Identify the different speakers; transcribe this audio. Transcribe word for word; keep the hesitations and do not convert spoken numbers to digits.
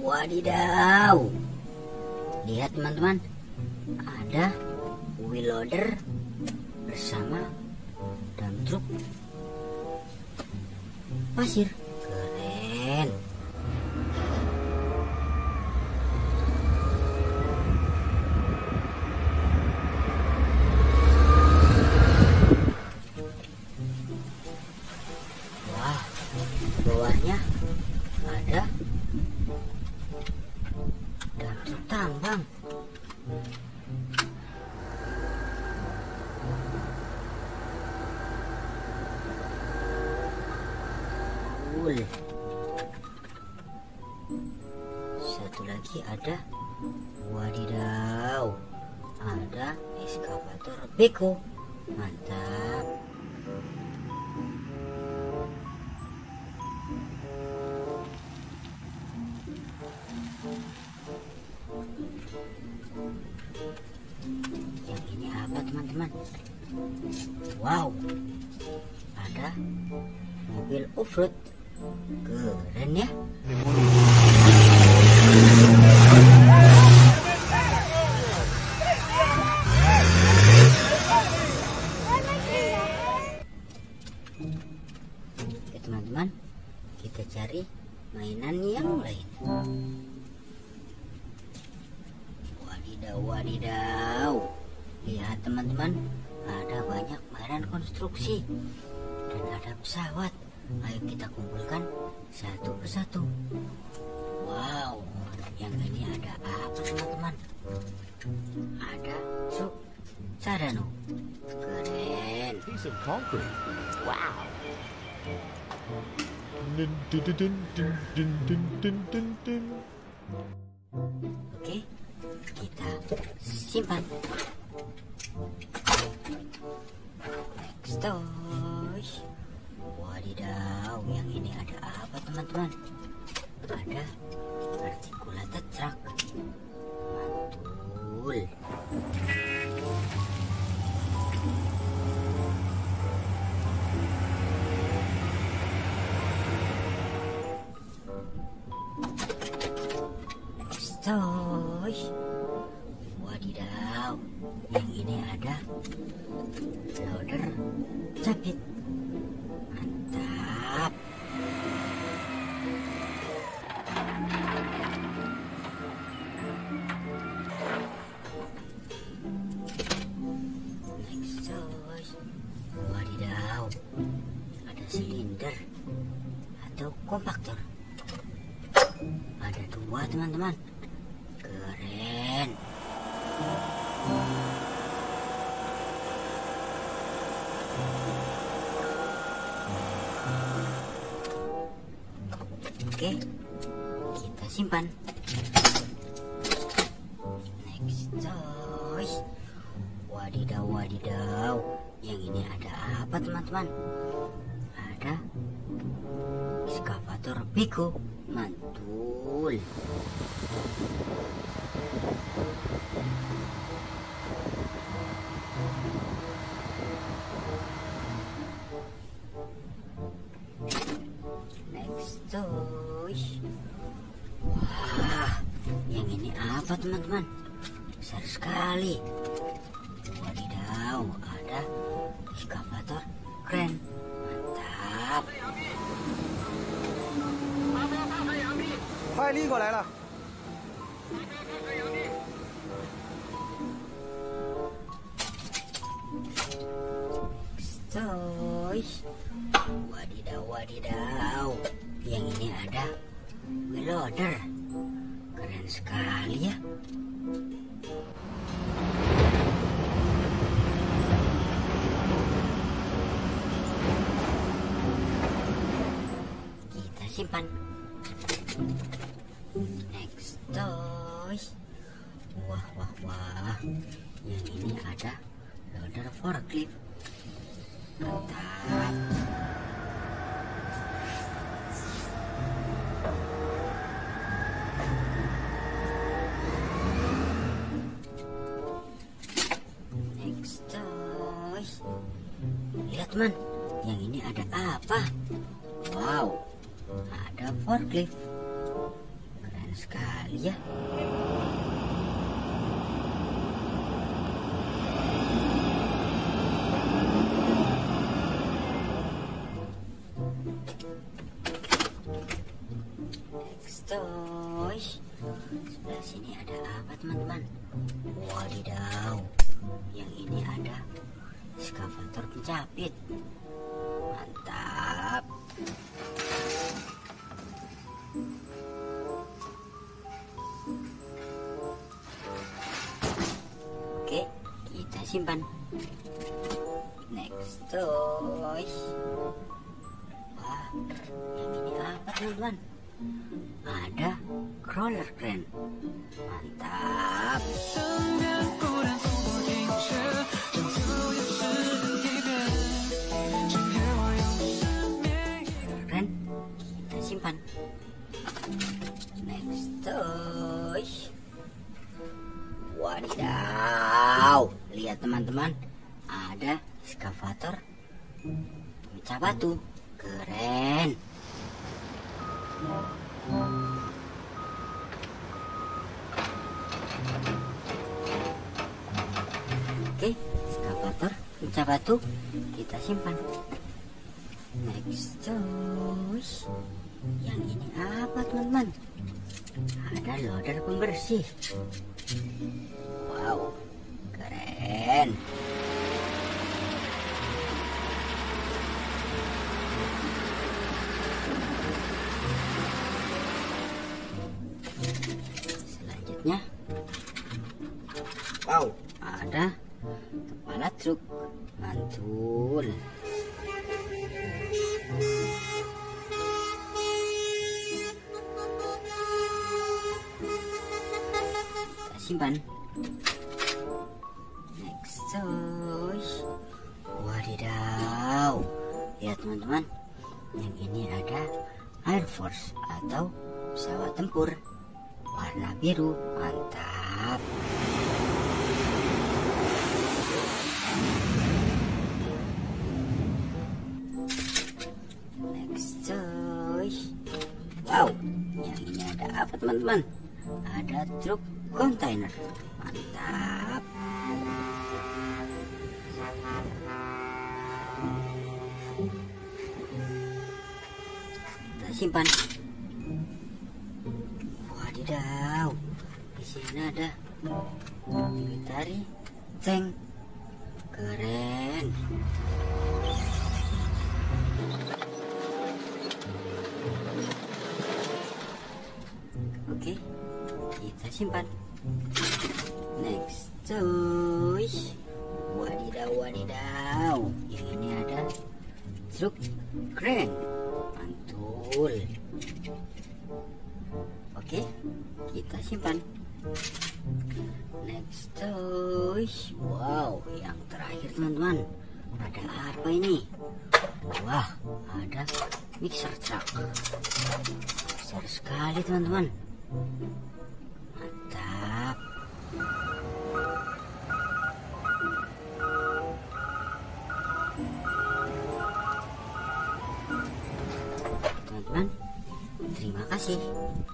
Speaker 1: Wadidaw. Lihat teman-teman, ada wheel loader bersama dump truck pasir. Keren. Wah, bawahnya ada dump truck tambang. Cool. Satu lagi ada, wadidaw, ada eskavator beko. Mantap. Yang ini apa teman-teman? Wow, ada mobil off-road. Keren ya. Oke teman-teman, kita cari mainan yang lain. Wadidaw, wadidaw. Lihat teman-teman, ada banyak mainan konstruksi dan ada pesawat. Ayo kita kumpulkan satu persatu. Wow, yang ini ada apa teman-teman? Ada truk Cadano. Keren.
Speaker 2: Piece of concrete.
Speaker 1: Wow. Oke, kita simpan. Next toys. Wadidaw, yang ini ada apa teman-teman? Ada articulated truck. Mantul. Next toys. Wadidaw, yang ini ada loader capit. Mantap. Next toys. Wadidaw, ada silinder atau kompaktor. Ada dua teman-teman. Keren. Oke, kita simpan. Next toys. Wadidaw, wadidaw, yang ini ada apa teman-teman? Ada eskavator beko. Mantul. Next toys. Wah, yang ini apa teman-teman? Besar sekali. Wadidaw, ada eskavator keren. Mantap.
Speaker 3: 快拎过来了。
Speaker 1: Toys. Wadidaw, wadidaw, yang ini ada wheel loader. Keren sekali ya. Kita simpan. Next toys. Wah, wah, wah, yang ini ada loader forklift. Mantap. Next toys. Lihat teman, yang ini ada apa? Wow, ada forklift. Keren keren sekali ya. Toy. Sebelah sini ada apa teman-teman? Wadidaw, yang ini ada eskavator pencapit. Mantap. Oke, kita simpan. Next toy. Wah, yang ini apa teman-teman? Ada crawler crane. Mantap. Crane kita simpan. Next toy. Wadidaw, lihat teman-teman, ada eskavator pemecah batu. Keren. Oke, eskavator pecah batu kita simpan. Next toys. Yang ini apa teman-teman? Ada loader pembersih. Wow, keren. Selanjutnya, wow, ada kepala truk. Mantul. Kita simpan. Next toys. Wadidaw, lihat teman-teman, yang ini ada Air Force atau pesawat tempur warna biru. Mantap. Next toy. Wow, yang ini ada apa teman-teman? Ada truk kontainer. Mantap. Kita simpan. Wadidaw, di sini ada military tank. Keren. Oke, kita simpan. Next toys. Wadidaw, wadidaw, yang ini ada truk crane. Mantul. Oke, kita simpan. Next toys. Wow, yang terakhir teman-teman, ada apa ini? Wah, ada mixer truck. Besar sekali teman-teman. Mantap. Teman-teman, terima kasih.